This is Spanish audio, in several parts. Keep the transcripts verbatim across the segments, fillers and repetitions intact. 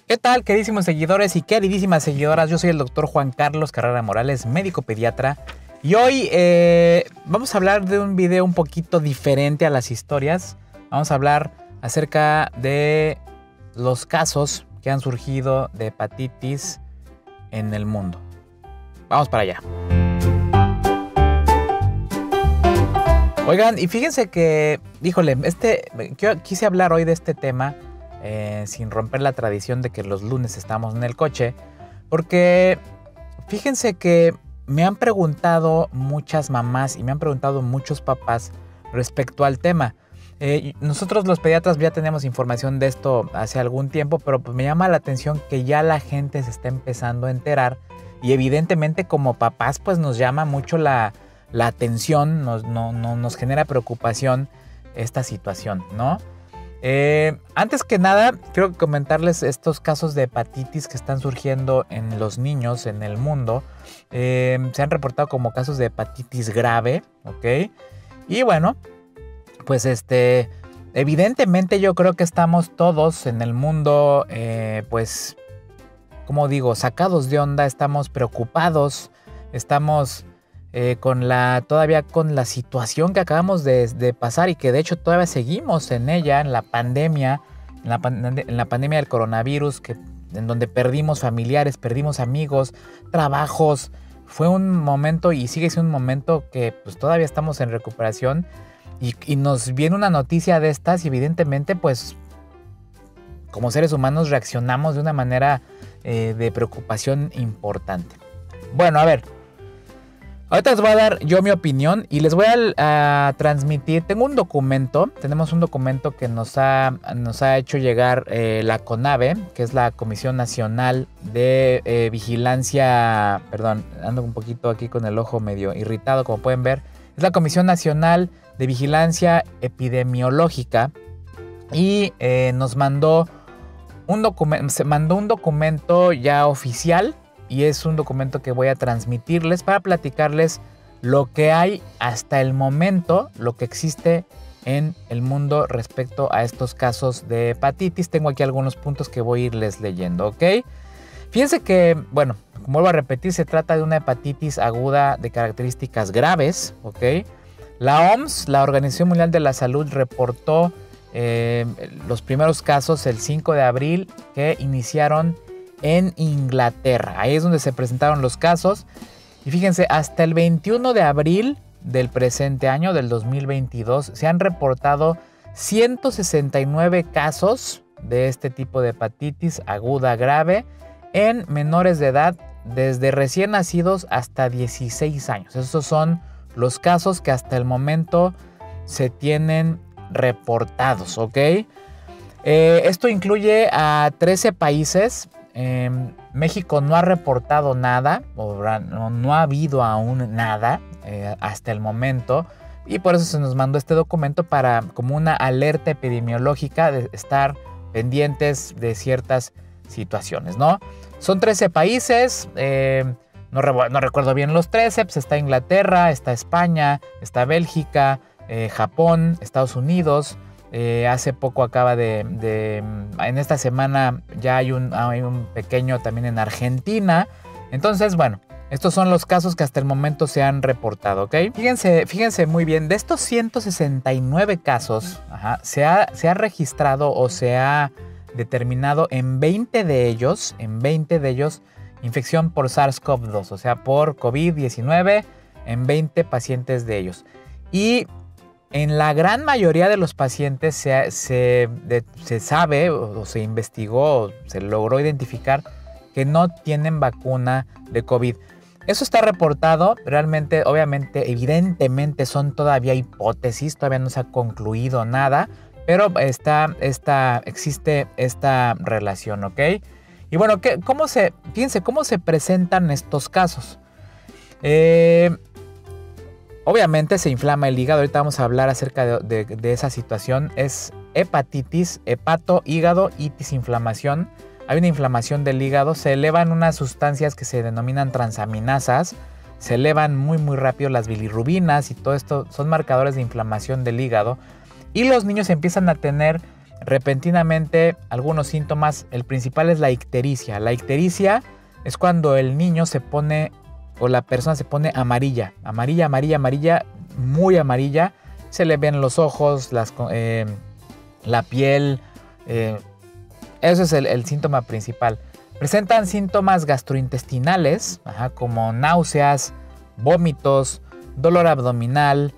¿Qué tal, queridísimos seguidores y queridísimas seguidoras? Yo soy el doctor Juan Carlos Carrera Morales, médico pediatra. Y hoy eh, vamos a hablar de un video un poquito diferente a las historias. Vamos a hablar acerca de los casos que han surgido de hepatitis en el mundo. Vamos para allá. Oigan, y fíjense que, híjole, este, yo quise hablar hoy de este tema eh, sin romper la tradición de que los lunes estamos en el coche, porque fíjense que me han preguntado muchas mamás y me han preguntado muchos papás respecto al tema. Eh, nosotros los pediatras ya tenemos información de esto hace algún tiempo, pero pues me llama la atención que ya la gente se está empezando a enterar y evidentemente como papás pues nos llama mucho la, la atención, nos, no, no, nos genera preocupación esta situación, ¿no? Eh, antes que nada, quiero comentarles estos casos de hepatitis que están surgiendo en los niños en el mundo. Eh, se han reportado como casos de hepatitis grave, ¿ok? Y bueno, pues este, evidentemente yo creo que estamos todos en el mundo, eh, pues, como digo, sacados de onda, estamos preocupados, estamos eh, con la, todavía con la situación que acabamos de, de pasar y que de hecho todavía seguimos en ella, en la pandemia, en la, en la pandemia del coronavirus, que, en donde perdimos familiares, perdimos amigos, trabajos. Fue un momento y sigue siendo un momento que pues todavía estamos en recuperación y, y nos viene una noticia de estas y evidentemente pues como seres humanos reaccionamos de una manera eh, de preocupación importante. Bueno, a ver, ahorita les voy a dar yo mi opinión y les voy a, a transmitir, tengo un documento, tenemos un documento que nos ha, nos ha hecho llegar eh, la CONAVE, que es la Comisión Nacional de eh, Vigilancia, perdón, ando un poquito aquí con el ojo medio irritado, como pueden ver, es la Comisión Nacional de Vigilancia Epidemiológica y eh, nos mandó un documento, se mandó un documento ya oficial. Y es un documento que voy a transmitirles para platicarles lo que hay hasta el momento, lo que existe en el mundo respecto a estos casos de hepatitis. Tengo aquí algunos puntos que voy a irles leyendo, ¿ok? Fíjense que, bueno, como vuelvo a repetir, se trata de una hepatitis aguda de características graves, ¿ok? La O M S, la Organización Mundial de la Salud, reportó eh, los primeros casos el cinco de abril que iniciaron en Inglaterra. Ahí es donde se presentaron los casos. Y fíjense, hasta el veintiuno de abril del presente año, del dos mil veintidós, se han reportado ciento sesenta y nueve casos de este tipo de hepatitis aguda grave en menores de edad desde recién nacidos hasta dieciséis años. Esos son los casos que hasta el momento se tienen reportados, ¿ok? Eh, esto incluye a trece países. Eh, México no ha reportado nada, o no, no ha habido aún nada eh, hasta el momento, y por eso se nos mandó este documento para como una alerta epidemiológica de estar pendientes de ciertas situaciones, ¿no? Son trece países, eh, no, re, no recuerdo bien los trece, pues está Inglaterra, está España, está Bélgica, eh, Japón, Estados Unidos. Eh, hace poco acaba de, de, en esta semana ya hay un, hay un pequeño también en Argentina. Entonces, bueno, estos son los casos que hasta el momento se han reportado, ¿ok? Fíjense, fíjense muy bien, de estos ciento sesenta y nueve casos, ajá, se, ha, se ha registrado o se ha determinado en veinte de ellos, en veinte de ellos, infección por SARS CoV dos, o sea, por COVID diecinueve en veinte pacientes de ellos. Y en la gran mayoría de los pacientes se, se, de, se sabe o, o se investigó o se logró identificar que no tienen vacuna de COVID. Eso está reportado, realmente, obviamente, evidentemente son todavía hipótesis, todavía no se ha concluido nada, pero está, está, existe esta relación, ¿ok? Y bueno, ¿qué, cómo se, fíjense, ¿cómo se presentan estos casos? Eh... Obviamente se inflama el hígado, ahorita vamos a hablar acerca de, de, de esa situación. Es hepatitis, hepato, hígado, itis, inflamación. Hay una inflamación del hígado, se elevan unas sustancias que se denominan transaminasas, se elevan muy muy rápido las bilirrubinas y todo esto son marcadores de inflamación del hígado. Y los niños empiezan a tener repentinamente algunos síntomas. El principal es la ictericia. La ictericia es cuando el niño se pone o la persona se pone amarilla, amarilla, amarilla, amarilla, muy amarilla. Se le ven los ojos, las, eh, la piel. Eh, eso es el, el síntoma principal. Presentan síntomas gastrointestinales, ajá, como náuseas, vómitos, dolor abdominal,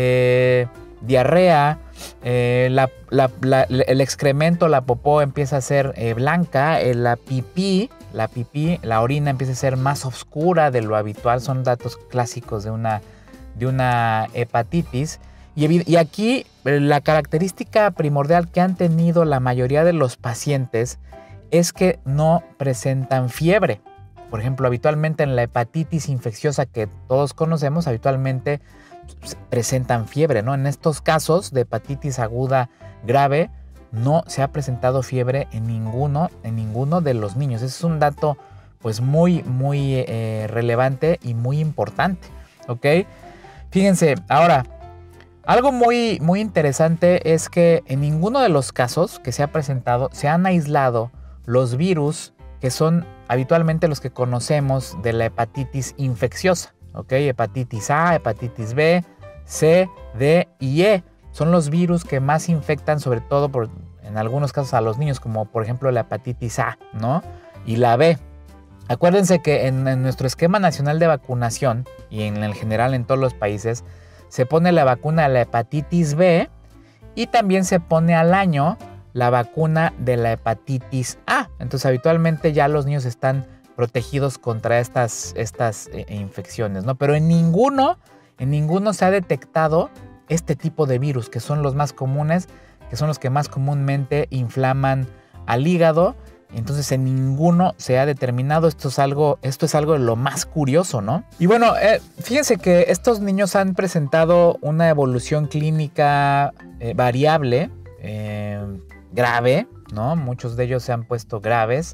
eh, diarrea, eh, la, la, la, el excremento, la popó empieza a ser eh, blanca, eh, la pipí, la pipí, la orina empieza a ser más oscura de lo habitual. Son datos clásicos de una, de una hepatitis. Y, y aquí la característica primordial que han tenido la mayoría de los pacientes es que no presentan fiebre. Por ejemplo, habitualmente en la hepatitis infecciosa que todos conocemos, habitualmente presentan fiebre, ¿no? En estos casos de hepatitis aguda grave, no se ha presentado fiebre en ninguno, en ninguno de los niños. Ese es un dato pues muy, muy eh, relevante y muy importante, ¿ok? Fíjense, ahora, algo muy, muy interesante es que en ninguno de los casos que se ha presentado se han aislado los virus que son habitualmente los que conocemos de la hepatitis infecciosa, ¿ok? Hepatitis A, hepatitis B, C, D y E. Son los virus que más infectan, sobre todo por, en algunos casos a los niños, como por ejemplo la hepatitis A, ¿no? Y la B. Acuérdense que en, en nuestro esquema nacional de vacunación y en el general en todos los países se pone la vacuna de la hepatitis B y también se pone al año la vacuna de la hepatitis A. Entonces habitualmente ya los niños están protegidos contra estas, estas eh, infecciones, ¿no? Pero en ninguno, en ninguno se ha detectado este tipo de virus, que son los más comunes, que son los que más comúnmente inflaman al hígado. Entonces en ninguno se ha determinado. Esto es algo, esto es algo de lo más curioso, ¿no? Y bueno, eh, fíjense que estos niños han presentado una evolución clínica eh, variable, eh, grave, ¿no? Muchos de ellos se han puesto graves.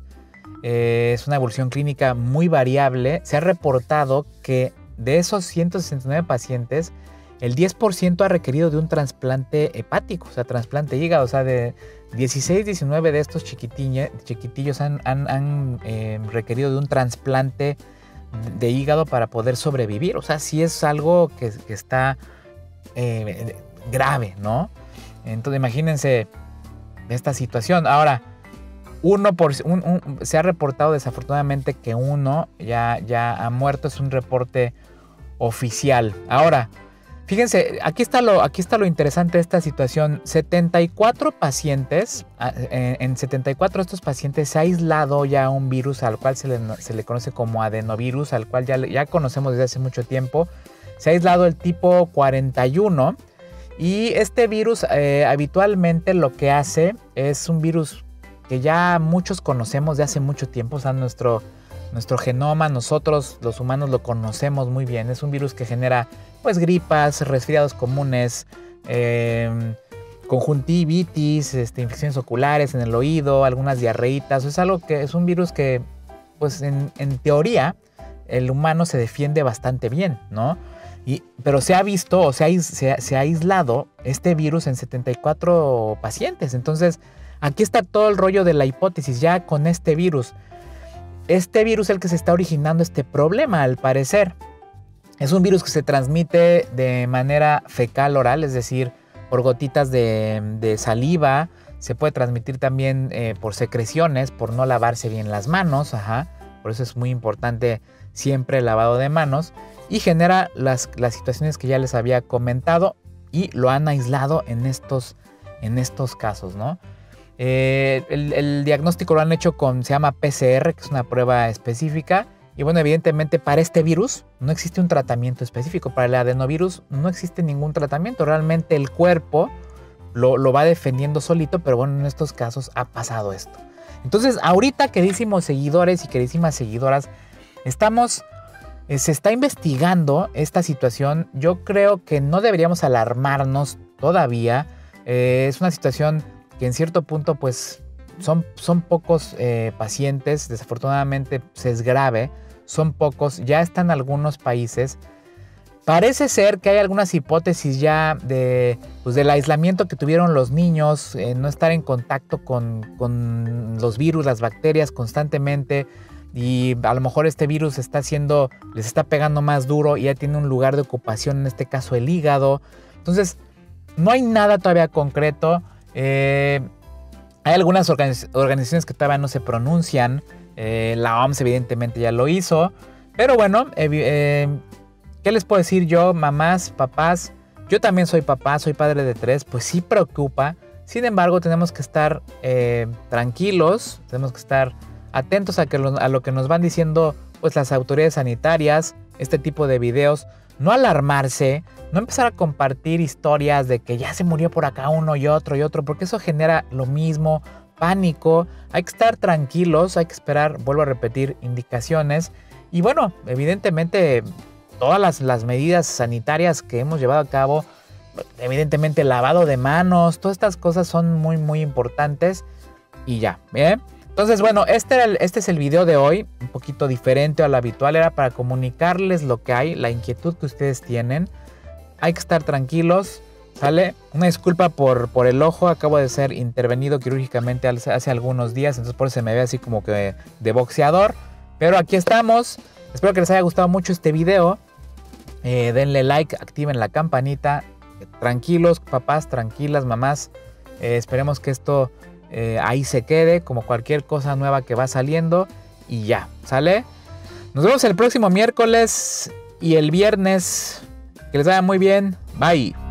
Eh, es una evolución clínica muy variable. Se ha reportado que de esos ciento sesenta y nueve pacientes, el diez por ciento ha requerido de un trasplante hepático, o sea, trasplante hígado. O sea, de dieciséis, diecinueve de estos chiquitillos han, han, han eh, requerido de un trasplante de hígado para poder sobrevivir. O sea, sí es algo que, que está eh, grave, ¿no? Entonces, imagínense esta situación. Ahora, uno por, un, un, se ha reportado desafortunadamente que uno ya, ya ha muerto. Es un reporte oficial. Ahora, fíjense, aquí está, lo, aquí está lo interesante de esta situación. setenta y cuatro pacientes, en setenta y cuatro de estos pacientes se ha aislado ya un virus al cual se le, se le conoce como adenovirus, al cual ya, ya conocemos desde hace mucho tiempo. Se ha aislado el tipo cuarenta y uno y este virus eh, habitualmente lo que hace es un virus que ya muchos conocemos de hace mucho tiempo. O sea, nuestro, nuestro genoma, nosotros los humanos lo conocemos muy bien. Es un virus que genera pues gripas, resfriados comunes, eh, conjuntivitis, este, infecciones oculares en el oído, algunas diarreitas. Es algo que es un virus que pues en, en teoría el humano se defiende bastante bien, ¿no? Y, pero se ha visto o se ha, se, se ha aislado este virus en setenta y cuatro pacientes. Entonces aquí está todo el rollo de la hipótesis ya con este virus. Este virus es el que se está originando este problema, al parecer. Es un virus que se transmite de manera fecal oral, es decir, por gotitas de, de saliva. Se puede transmitir también eh, por secreciones, por no lavarse bien las manos. Ajá. Por eso es muy importante siempre el lavado de manos. Y genera las, las situaciones que ya les había comentado y lo han aislado en estos, en estos casos, ¿no? Eh, el, el diagnóstico lo han hecho con, se llama P C R, que es una prueba específica. Y bueno, evidentemente para este virus no existe un tratamiento específico. Para el adenovirus no existe ningún tratamiento. Realmente el cuerpo lo, lo va defendiendo solito, pero bueno, en estos casos ha pasado esto. Entonces, ahorita, queridísimos seguidores y queridísimas seguidoras, estamos... se está investigando esta situación. Yo creo que no deberíamos alarmarnos todavía. Eh, es una situación que en cierto punto pues son, son pocos eh, pacientes. Desafortunadamente pues, es grave. Son pocos. Ya están algunos países Parece ser que hay algunas hipótesis ya de, pues, del aislamiento que tuvieron los niños, eh, no estar en contacto con, con los virus, las bacterias constantemente, y a lo mejor este virus está haciendo, les está pegando más duro y ya tiene un lugar de ocupación, en este caso el hígado. Entonces, no hay nada todavía concreto. Eh, hay algunas organiz- organizaciones que todavía no se pronuncian. Eh, la O M S evidentemente ya lo hizo. Pero bueno, eh, eh, ¿qué les puedo decir yo, mamás, papás? Yo también soy papá, soy padre de tres, pues sí preocupa. Sin embargo, tenemos que estar eh, tranquilos, tenemos que estar atentos a, que lo, a lo que nos van diciendo pues, las autoridades sanitarias, este tipo de videos. No alarmarse, no empezar a compartir historias de que ya se murió por acá uno y otro y otro, porque eso genera lo mismo, pánico. Hay que estar tranquilos, hay que esperar, vuelvo a repetir, indicaciones. Y bueno, evidentemente todas las, las medidas sanitarias que hemos llevado a cabo, evidentemente lavado de manos, todas estas cosas son muy muy importantes y ya, ¿bien? Entonces bueno, este, era el, este es el video de hoy, un poquito diferente a lo habitual, era para comunicarles lo que hay, la inquietud que ustedes tienen. Hay que estar tranquilos, ¿sale? Una disculpa por, por el ojo, acabo de ser intervenido quirúrgicamente hace, hace algunos días, entonces por eso se me ve así como que de boxeador, pero aquí estamos. Espero que les haya gustado mucho este video. Eh, denle like, activen la campanita. Tranquilos, papás, tranquilas, mamás. Eh, esperemos que esto eh, ahí se quede, como cualquier cosa nueva que va saliendo. Y ya, ¿sale? Nos vemos el próximo miércoles y el viernes. Que les vaya muy bien. Bye.